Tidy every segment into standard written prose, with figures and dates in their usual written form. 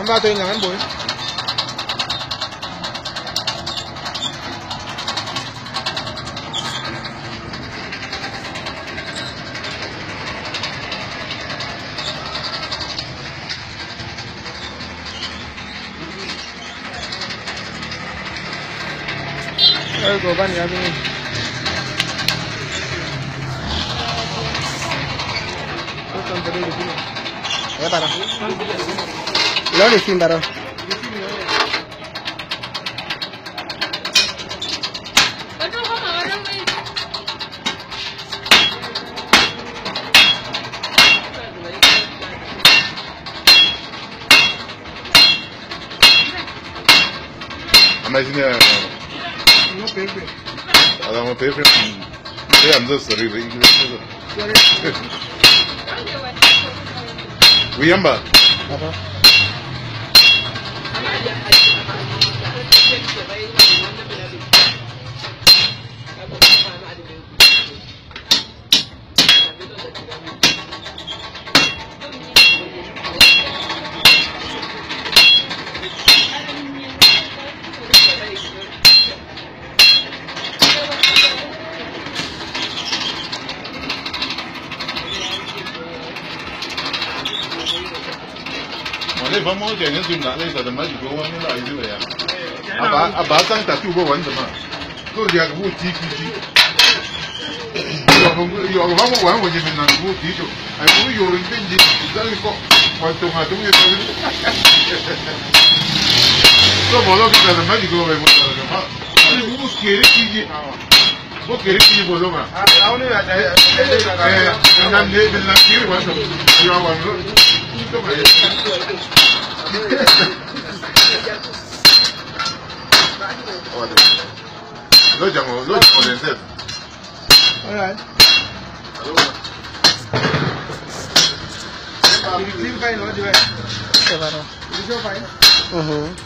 ba tôi ngắn bụi. Go ban ya đi. Ya para. Lo di sini para. Imagine adamı pepe şey amca sarıyor İngilizce. Uyamba. Apa? Vamos a tener que darle esa demás y luego vamos a ir allá. Aba san tatu go wanda ma. Ko ya go tiki. Yo vamos a wanje men na go tiki. Ai ko yo rin benji dal ko quanto ma tu mi fai. So bolo que la demás y go vemos ma. Ai go quiere tiki. Go quiere tiki bolo ma. Ah, no ya na ne na quiere wanda. Yo wanda. Lo llamo Denzel. Alright. You feel fine, no? Okay, para. You feel fine?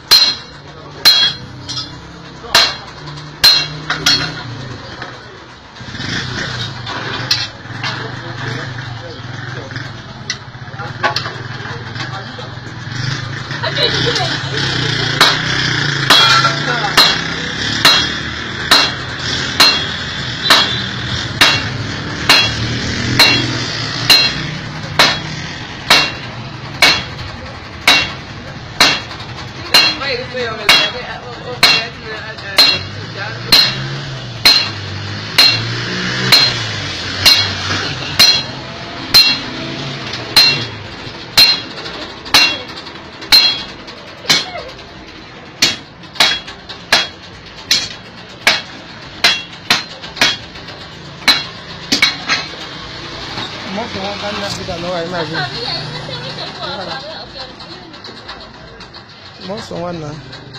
Most of one now.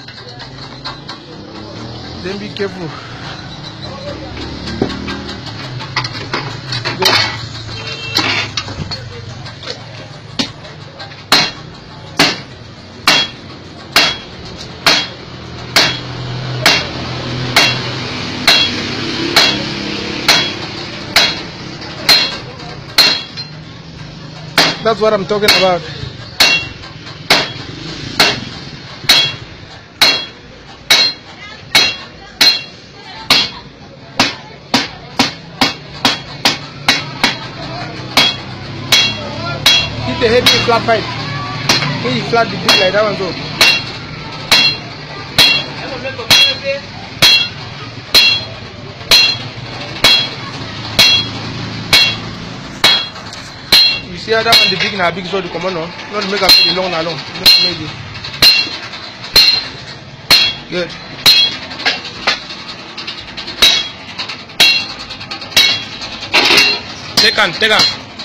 Then be careful. That's what I'm talking about. Hit the head with a flat pipe. When you flat the book like that one go. You see how that one the big and big so the common no? Not make up the long and long. Maybe. Good. Take on.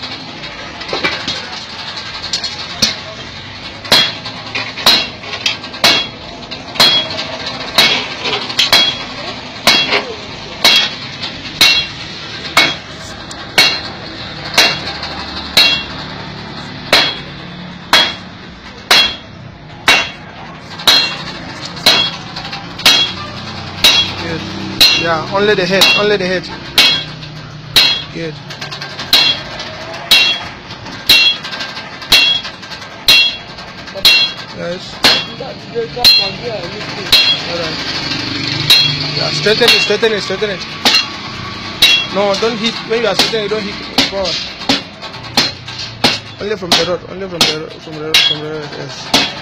Yeah, only the head. Good. Yes. That one here, Alright. Yeah, straighten it. No, don't hit. When you are sitting, you don't hit forward. Only from the rod. Yes.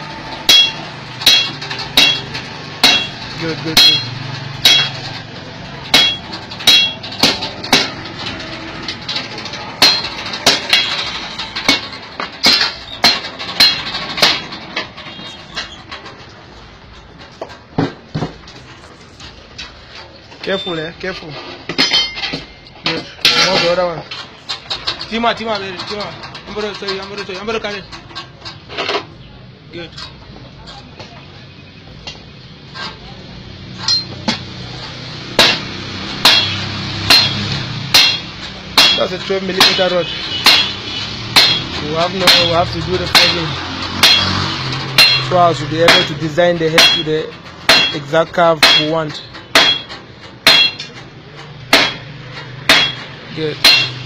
Good. Careful, careful. Good. More the other one. Tima, baby, Tima. I'm gonna show you. I'm gonna cut it. Good. That's a 12mm rod. We have to do the folding so as to be able to design the head to the exact curve we want. Good.